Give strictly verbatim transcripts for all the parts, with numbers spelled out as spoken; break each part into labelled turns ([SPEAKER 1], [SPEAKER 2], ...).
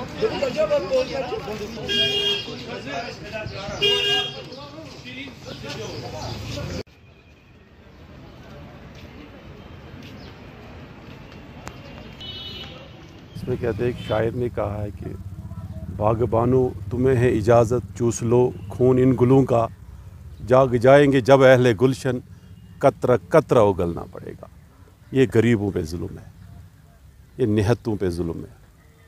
[SPEAKER 1] اس میں کہتے ہیں ایک شاعر نے کہا ہے کہ باغبانو تمہیں ہے اجازت چوس لو خون ان گلوں کا، جاگ جائیں گے جب اہل گلشن قطرہ قطرہ اگلنا پڑے گا۔ یہ غریبوں پہ ظلم ہے، یہ نہتوں پہ ظلم ہے۔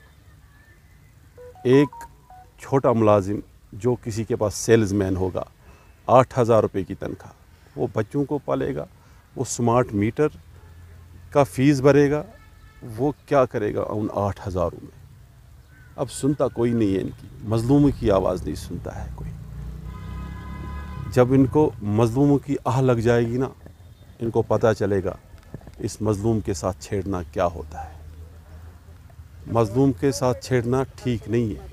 [SPEAKER 1] ایک چھوٹا ملازم جو کسی کے پاس سیلز مین ہوگا، آٹھ ہزار روپے کی تنخواہ، وہ بچوں کو پالے گا، وہ سمارٹ میٹر کا فیس بھرے گا، وہ کیا کرے گا ان آٹھ ہزاروں میں؟ اب سنتا کوئی نہیں ہے ان کی، مظلوموں کی آواز نہیں سنتا ہے کوئی۔ جب ان کو مظلوموں کی آہ لگ جائے گی نا، ان کو پتہ چلے گا اس مظلوم کے ساتھ چھیڑنا کیا ہوتا ہے۔ مظلوم کے ساتھ چھیڑنا ٹھیک نہیں ہے۔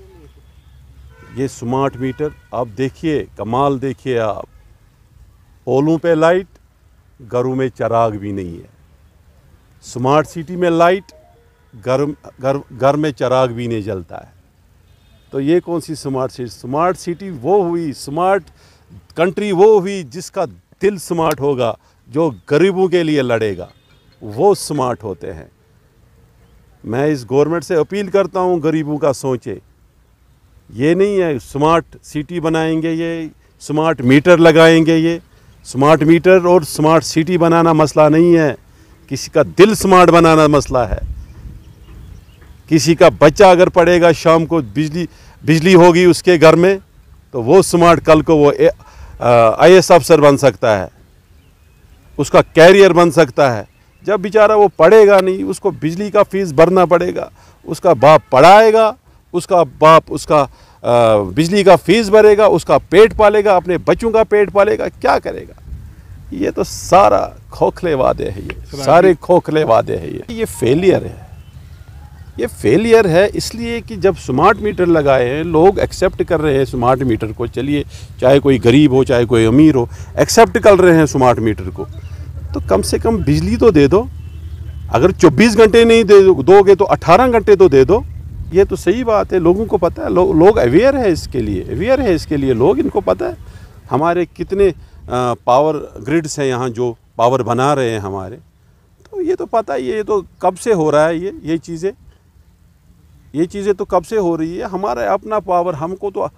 [SPEAKER 1] یہ سمارٹ میٹر آپ دیکھیے، کمال دیکھیے آپ، پولوں پہ لائٹ، گھروں میں چراغ بھی نہیں ہے۔ سمارٹ سٹی میں لائٹ، گھر گھر گھر میں چراغ بھی نہیں جلتا ہے۔ تو یہ کون سی سمارٹ سٹی؟ سمارٹ سٹی وہ ہوئی، سمارٹ کنٹری وہ ہوئی جس کا دل سمارٹ ہوگا، جو غریبوں کے لیے لڑے گا، وہ سمارٹ ہوتے ہیں۔ میں اس گورنمنٹ سے اپیل کرتا ہوں غریبوں کا سوچے۔ یہ نہیں ہے سمارٹ سٹی بنائیں گے، یہ سمارٹ میٹر لگائیں گے، یہ سمارٹ میٹر اور سمارٹ سٹی بنانا مسئلہ نہیں ہے، کسی کا دل سمارٹ بنانا مسئلہ ہے۔ کسی کا بچہ اگر پڑھے گا، شام کو بجلی بجلی ہوگی اس کے گھر میں، تو وہ سمارٹ کل کو وہ آئی ایس افسر بن سکتا ہے، اس کا کیریئر بن سکتا ہے۔ جب بیچارہ وہ پڑھے گا نہیں، اس کو بجلی کا فیس بھرنا پڑے گا، اس کا باپ پڑھائے گا، اس کا باپ اس کا بجلی کا فیس بھرے گا، اس کا پیٹ پالے گا، اپنے بچوں کا پیٹ پالے گا، کیا کرے گا؟ یہ تو سارا کھوکھلے وعدے ہیں، یہ سارے کھوکھلے وعدے ہیں۔ یہ یہ فیلئر ہے، یہ فیلئر ہے اس لیے کہ جب سمارٹ میٹر لگائے ہیں، لوگ ایکسیپٹ کر رہے ہیں سمارٹ میٹر کو، چلیے چاہے کوئی غریب ہو چاہے کوئی امیر ہو، ایکسیپٹ کر رہے ہیں سمارٹ میٹر کو، تو کم سے کم بجلی تو دے دو۔ اگر چوبیس گھنٹے نہیں دے دو گے تو اٹھارہ گھنٹے تو دے دو۔ یہ تو صحیح بات ہے، لوگوں کو پتہ ہے، لوگ اویئر ہے اس کے لیے، اویئر ہے اس کے لیے لوگ، ان کو پتہ ہے ہمارے کتنے پاور گریڈز ہیں یہاں جو پاور بنا رہے ہیں ہمارے، تو یہ تو پتہ ہی ہے، یہ تو کب سے ہو رہا ہے، یہ یہ چیزیں یہ چیزیں تو کب سے ہو رہی ہے۔ ہمارا اپنا پاور، ہم کو تو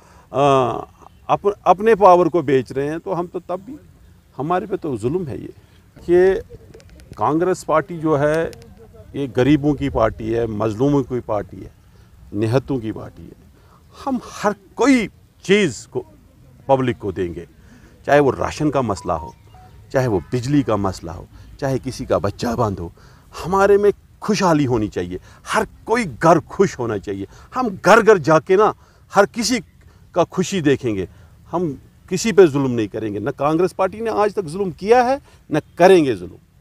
[SPEAKER 1] اپنے پاور کو بیچ رہے ہیں، تو ہم تو تب بھی، ہمارے پہ تو ظلم ہے یہ کہ کانگریس پارٹی جو ہے یہ غریبوں کی پارٹی ہے، مظلوموں کی پارٹی ہے، نہتوں کی پارٹی ہے۔ ہم ہر کوئی چیز کو پبلک کو دیں گے، چاہے وہ راشن کا مسئلہ ہو، چاہے وہ بجلی کا مسئلہ ہو، چاہے کسی کا بچہ بند ہو۔ ہمارے میں خوشحالی ہونی چاہیے، ہر کوئی گھر خوش ہونا چاہیے۔ ہم گھر گھر جا کے نا ہر کسی کا خوشی دیکھیں گے، ہم کسی پہ ظلم نہیں کریں گے۔ نہ کانگریس پارٹی نے آج تک ظلم کیا ہے، نہ کریں گے ظلم۔